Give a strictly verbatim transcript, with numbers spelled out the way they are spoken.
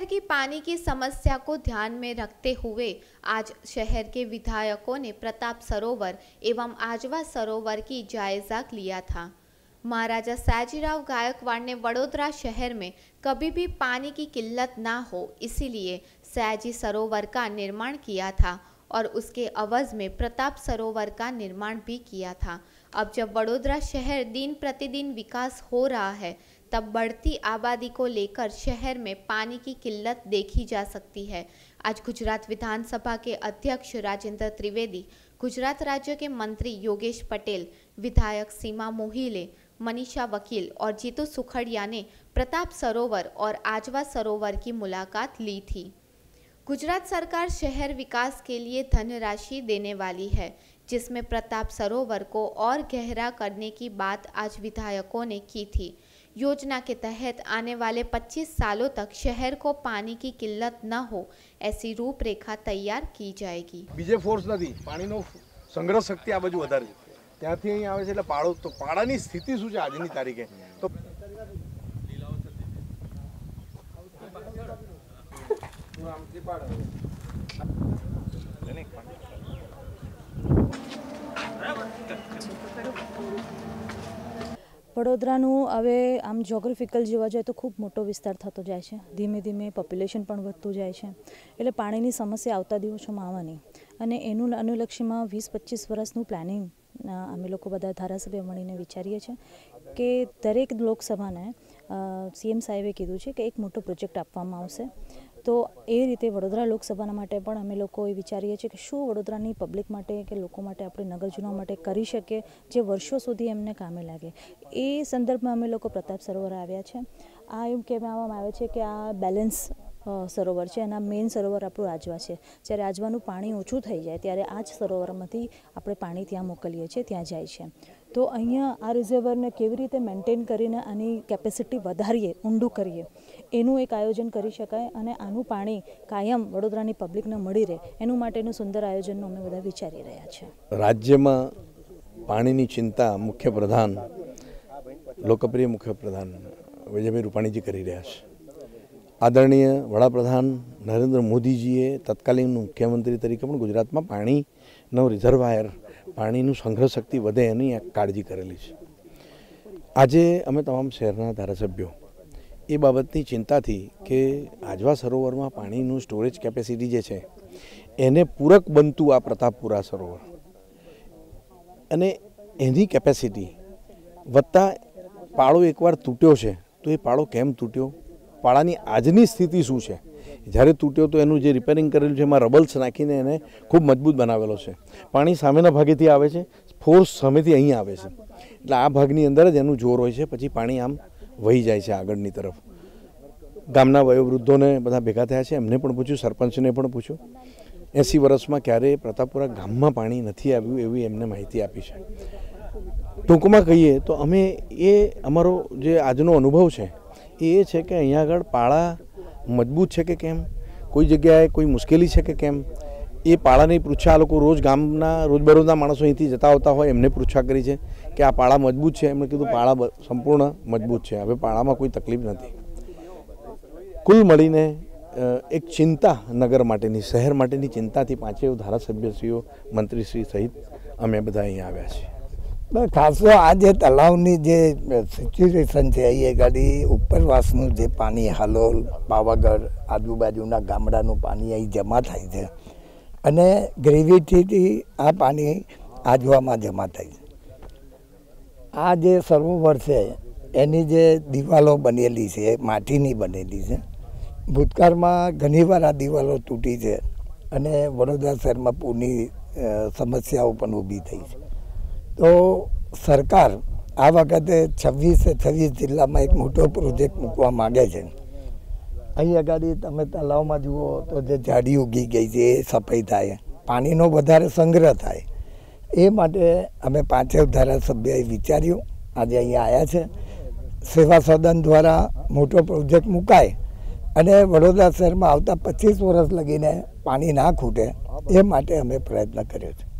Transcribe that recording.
शहर की पानी की समस्या को ध्यान में रखते हुए आज शहर के विधायकों ने प्रताप सरोवर एवं आजवा सरोवर की जायजा लिया था। महाराजा सयाजीराव गायकवाड़ ने वडोदरा शहर में कभी भी पानी की किल्लत ना हो इसीलिए सयाजी सरोवर का निर्माण किया था और उसके अवज में प्रताप सरोवर का निर्माण भी किया था। अब जब वडोदरा शहर दिन प्रतिदिन विकास हो रहा है तब बढ़ती आबादी को लेकर शहर में पानी की किल्लत देखी जा सकती है। आज गुजरात विधानसभा के अध्यक्ष राजेंद्र त्रिवेदी, गुजरात राज्य के मंत्री योगेश पटेल, विधायक सीमा मोहिले, मनीषा वकील और जीतू सुखड़िया ने प्रताप सरोवर और आजवा सरोवर की मुलाकात ली थी। गुजरात सरकार शहर विकास के लिए धनराशि देने वाली है, जिसमें प्रताप सरोवर को और गहरा करने की बात आज विधायकों ने की थी। योजना के तहत आने वाले पच्चीस सालों तक शहर को पानी की किल्लत न हो ऐसी रूपरेखा तैयार की जाएगी। बीजे फोर्स नहीं, पानीनो संग्रह शक्ति आ बाजू वधारे त्याथी અહીં આવે છે એટલે પાળો તો પાડાની સ્થિતિ શું છે આજની તારીખે તો વડોદરાનું હવે આમ જ્યોગ્રાફિકલ જોવા જાય તો ખૂબ મોટો વિસ્તાર થતો જાય છે, ધીમે ધીમે પોપ્યુલેશન પણ વધતું જાય છે, એટલે પાણીની સમસ્યા આવતા દિવસોમાં આવવાની અને એનું અનુલક્ષીમાં વીસ પચીસ વર્ષનું પ્લાનિંગ અમે લોકો બધા ધારાસભ્ય મળીને વિચારીએ છીએ કે દરેક લોકસભાને સીએમ સાહેબે કીધું છે કે એક મોટો પ્રોજેક્ટ આપવામાં આવશે। તો એ રીતે વડોદરા લોકસભાના માટે પણ અમે લોકો એ વિચારીએ છીએ કે શું વડોદરાની પબ્લિક માટે કે લોકો માટે આપણે નગરજનો માટે કરી શકીએ જે વર્ષો સુધી એમને કામે લાગે। એ સંદર્ભમાં અમે લોકો પ્રતાપ સરોવર આવ્યા છે। આ એમ કહેવામાં આવે છે કે આ બેલેન્સ સરોવર છે અને મેઇન સરોવર આપણું આજવા છે। જ્યારે આજવાનું પાણી ઓછું થઈ જાય ત્યારે આ જ સરોવરમાંથી આપણે પાણી ત્યાં મોકલીએ છીએ, ત્યાં જાય છે। તો અહીંયા આ રિઝર્વરને કેવી રીતે મેન્ટેન કરીને આની કેપેસિટી વધારીએ, ઊંડું કરીએ એનું એક આયોજન કરી શકાય અને આનું પાણી કાયમ વડોદરાની પબ્લિકને મળી રહે એનું માટેનું સુંદર આયોજનનું અમે બધા વિચારી રહ્યા છીએ। રાજ્યમાં પાણીની ચિંતા મુખ્ય પ્રધાન લોકપ્રિય મુખ્ય પ્રધાન વિજયભાઈ રૂપાણીજી કરી રહ્યા છે। આદરણીય વડાપ્રધાન નરેન્દ્ર મોદીજીએ તત્કાલીન મુખ્યમંત્રી તરીકે પણ ગુજરાતમાં પાણીનો રિઝર્વાયર પાણીનું સંગ્રહ શક્તિ વધે એની કાળજી કરેલી છે। આજે અમે તમામ શહેરના ધારાસભ્યો એ બાબતની ચિંતાથી કે આજવા સરોવરમાં પાણીનું સ્ટોરેજ કેપેસિટી જે છે એને પૂરક બનતું આ પ્રતાપપુરા સરોવર અને એની કેપેસિટી વધતા પાળો એકવાર તૂટ્યો છે તો એ પાળો કેમ તૂટ્યો, પાળાની આજની સ્થિતિ શું છે, જ્યારે તૂટ્યો તો એનું જે રિપેરિંગ કરેલું છે એમાં રબલ્સ નાખીને એને ખૂબ મજબૂત બનાવેલો છે। પાણી સામેના ભાગેથી આવે છે, ફોર્સ સામેથી અહીં આવે છે, એટલે આ ભાગની અંદર જ એનું જોર હોય છે, પછી પાણી આમ વહી જાય છે આગળની તરફ। ગામના વયોવૃદ્ધોને બધા ભેગા થયા છે, એમને પણ પૂછ્યું, સરપંચને પણ પૂછ્યું, એંસી વર્ષમાં ક્યારેય પ્રતાપપુરા ગામમાં પાણી નથી આવ્યું એવી એમને માહિતી આપી છે। ટૂંકમાં કહીએ તો અમે એ અમારો જે આજનો અનુભવ છે એ છે કે અહીંયા આગળ પાળા મજબૂત છે કે કેમ, કોઈ જગ્યાએ કોઈ મુશ્કેલી છે કે કેમ, એ પાળાની પૃચ્છા આ લોકો રોજ ગામના રોજબરોજના માણસો અહીંથી જતા આવતા હોય એમને પૃચ્છા કરી છે કે આ પાળા મજબૂત છે, એમણે કીધું પાળા સંપૂર્ણ મજબૂત છે, હવે પાળામાં કોઈ તકલીફ નથી। કુલ મળીને એક ચિંતા નગર માટેની, શહેર માટેની ચિંતાથી પાંચેય ધારાસભ્યશ્રીઓ, મંત્રીશ્રી સહિત અમે બધા અહીંયા આવ્યા છીએ। ખાસ તો આ જે તળાવની જે સિચ્યુએશન છે એ ગાડી ઉપરવાસનું જે પાણી હાલોલ, પાવાગઢ, આજુબાજુના ગામડાનું પાણી અહીં જમા થાય છે અને ગ્રેવિટીથી આ પાણી આજવામાં જમા થાય છે। આ જે સરોવર છે એની જે દિવાલો બનેલી છે માટીની બનેલી છે। ભૂતકાળમાં ઘણીવાર આ દિવાલો તૂટી છે અને વડોદરા શહેરમાં પૂરની સમસ્યાઓ પણ ઊભી થઈ છે। તો સરકાર આ વખતે છવ્વીસે છવ્વીસ જિલ્લામાં એક મોટો પ્રોજેક્ટ મૂકવા માગે છે। અહીં આગળ તમે તળાવમાં જુઓ તો જે ઝાડી ઉગી ગઈ છે એ સફાઈ થાય, પાણીનો વધારે સંગ્રહ થાય, એ માટે અમે પાંચેય ધારાસભ્યએ વિચાર્યું, આજે અહીંયા આવ્યા છે। સેવા સદન દ્વારા મોટો પ્રોજેક્ટ મુકાય અને વડોદરા શહેરમાં આવતા પચીસ વર્ષ લગીને પાણી ના ખૂટે એ માટે અમે પ્રયત્ન કર્યો છે।